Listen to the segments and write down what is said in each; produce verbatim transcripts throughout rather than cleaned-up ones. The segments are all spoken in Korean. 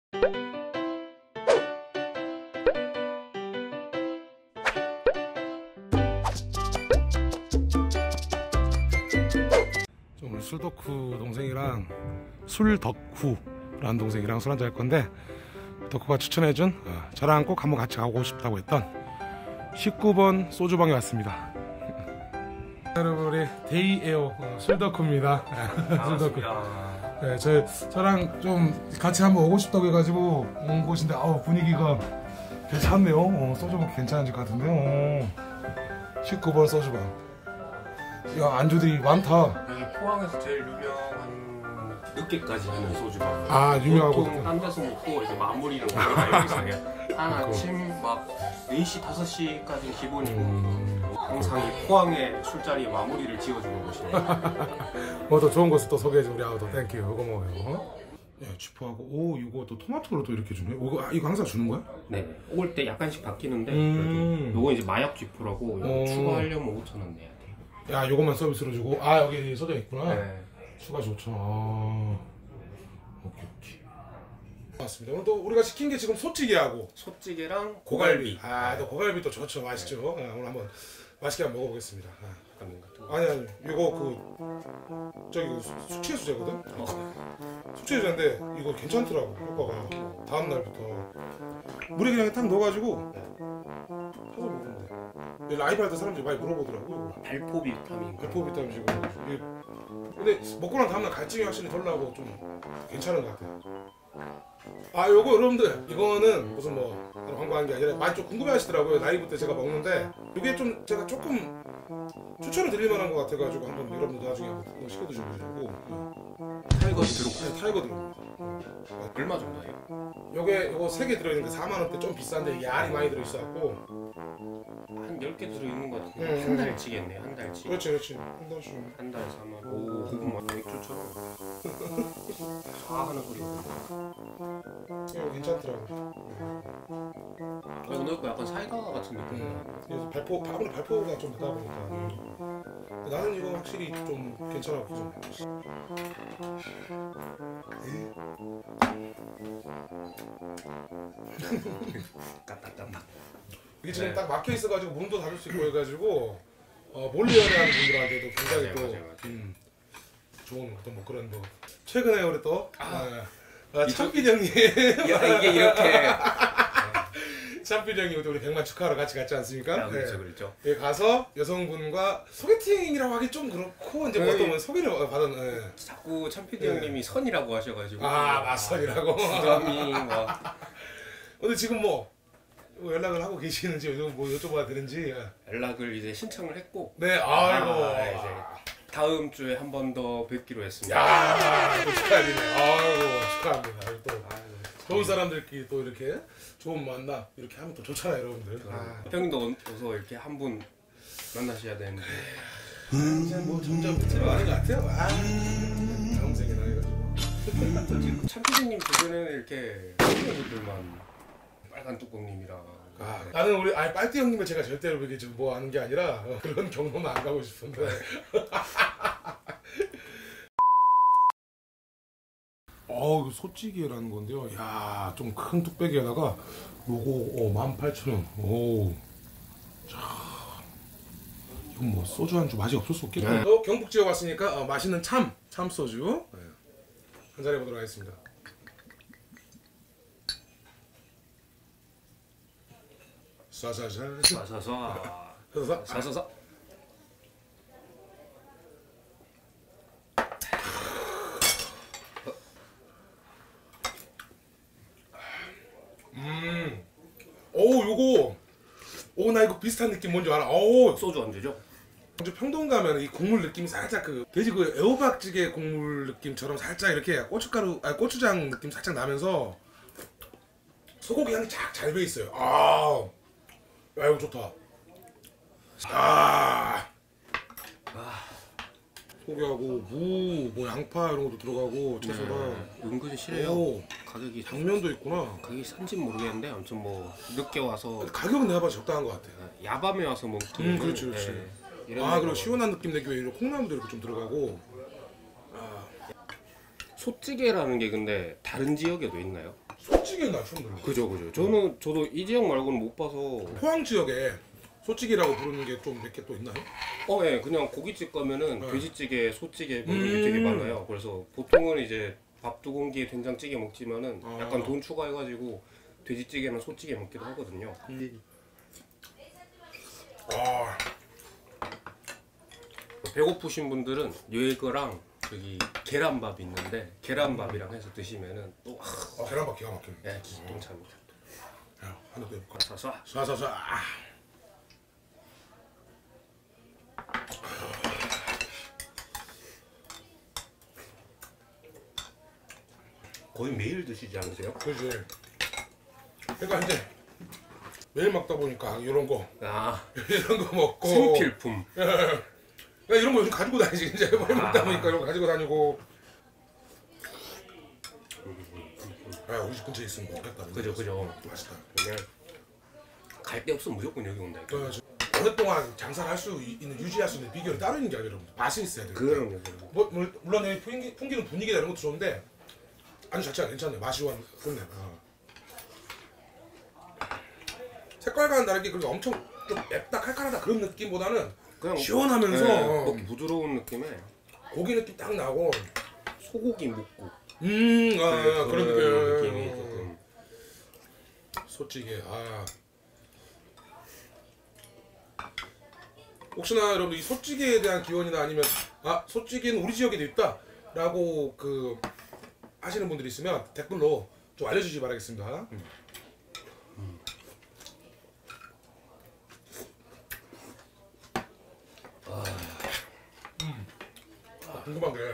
오늘 술덕후 동생이랑 술덕후라는 동생이랑 술 한잔 할 건데, 덕후가 추천해준 어, 저랑 꼭 한번 같이 가고 싶다고 했던 십구 번 소주방에 왔습니다. 여러분, 우리 데이에어 어, 술덕후입니다. 술덕후. 네, 저, 저랑 좀 같이 한번 오고 싶다고 해가지고 온 곳인데, 아우, 분위기가 괜찮네요. 어, 소주방 괜찮은 집 같은데요. 어. 십구 번 소주방. 야, 안주들이 많다. 여기 포항에서 제일 유명한 늦게까지 하는 소주방. 아, 유명하고. 보통 딴 데서 먹고 이제 마무리는 우리가 여기서 해요. 한 아침 막 네 시, 다섯 시까지 기본이고 음... 항상 이 포항의 술자리 마무리를 지어주는 곳이네요. 뭐 더 좋은 것을 또 소개해줘. 우리 아우도 땡큐. 이거 먹어요. 이거. 야, 쥐포하고, 오, 이거 또 토마토로 또 이렇게 주네. 이거, 아, 이거 항상 주는 거야? 네. 올 때 약간씩 바뀌는데 음... 요거 이제 마약 쥐포라고 이거 어... 추가하려면 오천 원 내야 돼요. 야, 요것만 서비스로 주고. 아, 여기 써져 있구나. 네. 추가 좋죠. 아... 오케이, 오케이. 맞습니다. 오늘 또 우리가 시킨 게 지금 소찌개하고 소찌개랑 고갈비. 고갈비. 아, 또 고갈비 또 좋죠. 맛있죠. 네. 아, 오늘 한번 맛있게 한번 먹어보겠습니다. 아. 아니, 아니, 이거 그 저기 숙취 해소제거든. 어. 숙취 해소제인데 이거 괜찮더라고. 효과가 다음 날부터 물에 그냥 딱 넣어가지고 타서 먹으면 돼. 라이브 할 때 사람들이 많이 물어보더라고. 이거. 발포 비타민. 발포 비타민이고. 근데 먹고 난 다음날 갈증이 확실히 덜 나고 좀 괜찮은 것 같아요. 아, 요거 여러분들, 이거는 무슨 뭐 광고한 게 아니라 많이 좀 궁금해하시더라고요. 라이브 때 제가 먹는데 이게 좀 제가 조금 추천을 드릴 만한 것 같아가지고 한번 여러분들 나중에 한번 시켜 드셔보시고. 타이거 들어. 네, 타이거 들어. 얼마 정도예요? 요게 요거 세 개 들어있는 게 사만 원대 좀 비싼데 이게 알이 많이 들어있어갖고 한 열 개 들어있는 것 같은데 음. 한 달치겠네요. 한 달치. 그렇지 그렇지 한 달씩. 한 달에 사만 원. 오, 그거 막 맥주처럼 아 하는 소리가. 이거 괜찮더라고. 어, 오늘 거 약간 사이다 같은 느낌. 음. 그래서 발포 아무래도 발포가 좀 되다 보니까 음. 나는 이거 확실히 좀 괜찮아 보죠. 까딱까딱. 이게 지금 네. 딱 막혀 있어가지고 문도 닫을 수 있고 해가지고 어, 몰래 연애하는 분들한테도 굉장히 맞아요, 또 맞아요, 맞아요. 음, 좋은 어떤 뭐 그런 뭐 최근에 우리 또 아, 아, 참필 형님 야, 이게 이렇게. 참필 형님 우리 백만 축하하러 같이 갔지 않습니까? 야, 그렇죠, 네. 그렇죠. 예, 가서 여성분과 소개팅이라고 하기 좀 그렇고 이제 뭐 네. 어떤 소개를 받은 예. 자꾸 참피디 네. 형님이 선이라고 하셔가지고. 아 맞선이라고. 부담이 막. 근데 지금 뭐, 뭐 연락을 하고 계시는지 뭐 여쭤봐야 되는지. 연락을 이제 신청을 했고. 네, 아이고. 아, 이제 다음 주에 한 번 더 뵙기로 했습니다. 야, 또 축하드리네. 아이고 축하합니다. 또 아이고, 좋은 사람들끼리 또 이렇게 좋은 만남 이렇게 하면 또 좋잖아요, 여러분들. 아, 형님도 어서 이렇게 한 분 만나셔야 되는데. 이제 뭐 점점 들어가는 것 같아요. 아, 다음 생이나 해가지고. 참피디님 주변에는 이렇게 친구들만 빨간 뚜껑님이랑. 아, 나는 우리 아니 빨띠 형님을 제가 절대로 그게 좀 뭐 하는 게 아니라 어, 그런 경험은 안 가고 싶은데. 어, 이거 소찌개라는 건데요. 야, 좀 큰 뚝배기에다가 요거 어, 만 팔천 원. 오. 자. 이건 뭐 소주 한주 맛이 없을 수 없겠죠. 네. 또 경북 지역 왔으니까 어, 맛있는 참, 참 소주. 네. 한잔 해 보도록 하겠습니다. 쏴쏴쏴. 쏴쏴쏴. 쏴쏴. 쏴쏴쏴. 음. 오, 요거. 오, 나 이거 비슷한 느낌 뭔지 알아. 오. 소주 안주죠? 먼저 평동 가면 이 국물 느낌이 살짝 그 돼지 그 애호박찌개 국물 느낌처럼 살짝 이렇게 고춧가루, 아 고추장 느낌 살짝 나면서 소고기 향이 쫙 잘 배 있어요. 아, 야 이거 좋다. 아, 소고기하고 무, 뭐 양파 이런 것도 들어가고 채소랑 네, 은근히 실해요. 오, 가격이 당면도 있구나. 가격이 싼진 모르겠는데 아무튼 뭐 늦게 와서 가격은 내가 봐도 적당한 것 같아. 야밤에 와서 먹기. 음, 그렇지, 그렇지. 네, 이런 아, 데가 그리고 시원한 느낌 내기 위해 콩나물도 이렇게 좀 들어가고. 소찌개라는 게 근데 다른 지역에도 있나요? 소찌개는 나 처음 들어. 그죠 그죠. 저는 저도 이 지역 말고는 못 봐서. 포항 지역에 소찌개라고 부르는 게 좀 몇 개 또 있나요? 어, 예, 그냥 고깃집 가면은 네. 돼지찌개, 소찌개 뭐 이런 음. 게 되게 많아요. 그래서 보통은 이제 밥 두 공기에 된장찌개 먹지만은 아. 약간 돈 추가해가지고 돼지찌개나 소찌개 먹기도 하거든요. 음. 아, 배고프신 분들은 이거랑 여기 계란밥 있는데 계란밥이랑 해서 드시면은 또 아, 아 계란밥 기가 막히네. 예, 기똥차입니다. 야, 하나 더 해볼까? 쏴쏴. 쏴쏴쏴. 아. 거의 매일 드시지 않으세요? 그지. 그러니까 이제 매일 먹다 보니까 이런 거, 아, 이런 거 먹고. 생필품. 그러니까 이런 거 요즘 가지고 다니지. 이제 매일 먹다 보니까 이런 거 가지고 다니고. 아, 우리 집 근처에 있으면 먹겠다. 그죠 그죠. 맛있다. 그냥 갈 데 없으면 무조건 여기 온다. 어, 저- 오랫동안 장사를 할 수 있는, 유지할 수 있는 비결이 따로 있는 게 아니라 여러분 맛이 있어야 돼요. 그럼요. 그럼요. 뭐, 물- 물론 여기 풍기, 풍기는 분위기나 이런 것도 좋은데 안주 자체가 괜찮아요. 맛이 원 좋네. 어. 색깔과는 다르게 그렇게 엄청 좀 맵다 칼칼하다 그런 느낌보다는 그냥 시원하면서 네, 어, 먹기 부드러운 느낌에 고기 느낌 딱 나고 소고기 묵국. 음, 아, 네, 그런 그런 느낌. 느낌이 조금. 소찌개. 아. 혹시나 여러분 이 소찌개에 대한 기원이나 아니면 아 소찌개는 우리 지역에도 있다라고 그 하시는 분들이 있으면 댓글로 좀 알려주시기 바라겠습니다. 음. 아, 음. 아, 궁금한 게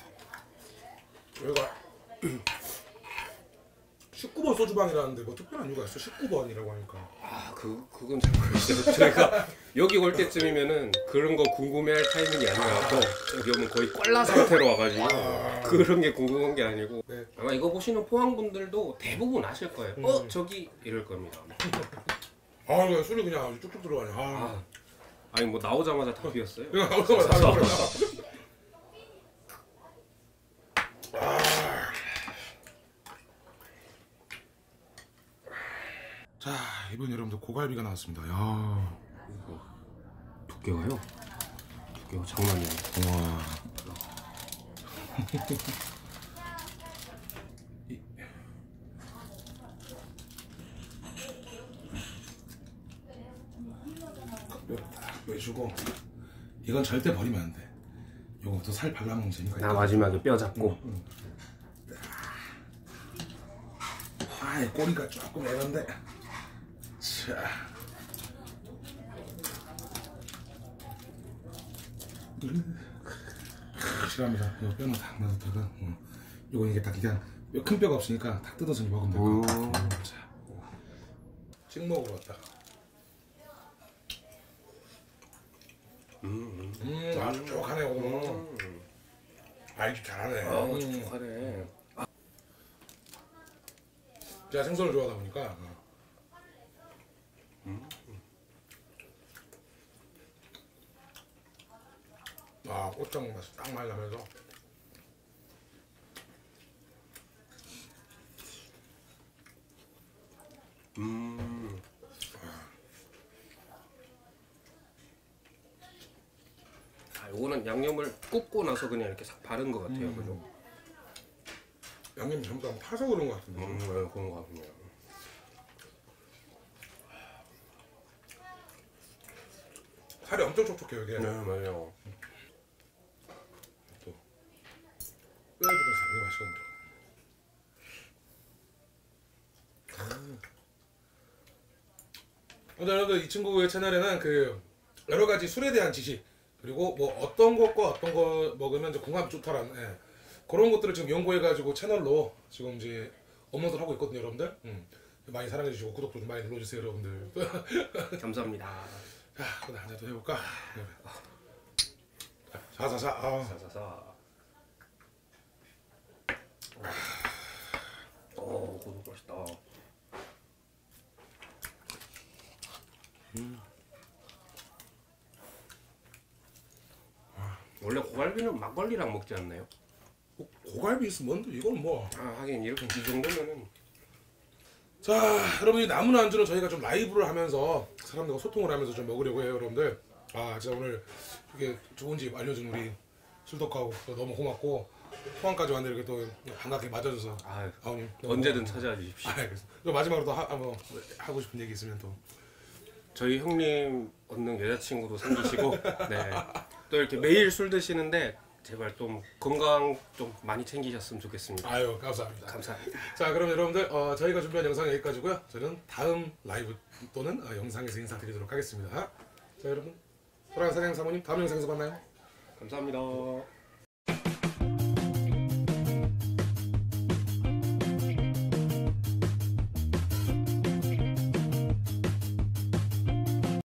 여기가 십구 번 소주방이라는데 뭐 특별한 이유가 있어? 십구 번이라고 하니까. 아, 그 그건 잘 모르겠어요. 저희가 여기 올 때쯤이면은 그런 거 궁금해할 타이밍이 아니라서 여기 오면 거의 꽐라 상태로 와가지고 그런 게 궁금한 게 아니고 네. 아마 이거 보시는 포항 분들도 대부분 아실 거예요. 음. 어 저기 이럴 겁니다. 아, 왜 술이 그냥 아주 쭉쭉 들어가냐. 아, 아, 아니 뭐 나오자마자 다 비었어요. 그냥 나오자마자 다 들어가냐. 자, 이번 여러분들 고갈비가 나왔습니다. 야, 두께가요? 두께가 장난이 아니에요. 와. 빼주고 이건 절대 버리면 안 돼. 요거부터 살 발라먹는 재미가 있다. 나 마지막에 뼈 잡고. 아, 꼬리가 조금 애는데. 자. 싫어합니다. 이거 뼈는 딱 놔뒀다가 어. 요거 이게 딱 그냥 뼈, 큰 뼈가 없으니까 딱 뜯어서 먹으면 될 것 같아. 음. 자. 찍먹으러 왔다. 음, 음, 아주 촉하네 오늘. 음. 아, 이게 잘하네. 아, 음. 촉촉하네. 제가 생선을 좋아하다 보니까. 어. 음. 아, 고추장 맛이 딱 많이 나면서. 음. 아, 요거는 양념을 굽고 나서 그냥 이렇게 싹 바른 것 같아요. 음. 그죠? 양념이 전부 다 파서 그런 것 같은데. 음, 네, 그런 것 같네요. 살이 엄청 촉촉해요 이게. 네, 맞아요. 또 뼈에 붙은 살이 맛있거든요. 어쨌든 이 친구의 채널에는 그 여러 가지 술에 대한 지식 그리고 뭐 어떤 것과 어떤 거 먹으면 이제 궁합이 좋다라는 예. 그런 것들을 지금 연구해가지고 채널로 지금 이제 업로드를 하고 있거든요, 여러분들. 음. 많이 사랑해주시고 구독도 좀 많이 눌러주세요, 여러분들. 감사합니다. 자, 그럼 한잔 더 해볼까? 자자자. 아. 사사사. 오, 고소 맛있다. 음. 원래 고갈비는 막걸리랑 먹지 않나요? 뭐 고갈비 있으면 이건 뭐. 아, 하긴 이렇게 이 정도면은 자, 여러분이 남은 안주는 저희가 좀 라이브를 하면서 사람들과 소통을 하면서 좀 먹으려고 해요, 여러분들. 아, 진짜 오늘 이렇게 좋은 집 알려준 우리 술덕하고 또 너무 고맙고 포항까지 왔는데 이렇게 또 반갑게 맞아줘서 아, 아우님 언제든 찾아와 주십시오. 아, 알겠습니다. 또 마지막으로 또 하, 뭐, 하고 싶은 얘기 있으면 또. 저희 형님 얻는 여자친구도 생기시고 네. 또 이렇게 매일 술 드시는데 제발 좀 건강 좀 많이 챙기셨으면 좋겠습니다. 아유, 감사합니다. 감사합니다. 자, 그럼 여러분들 어, 저희가 준비한 영상 여기까지고요. 저는 다음 라이브 또는 어, 영상에서 인사드리도록 하겠습니다. 자, 여러분, 사랑하는 사장님 사모님 다음 영상에서 만나요. 감사합니다.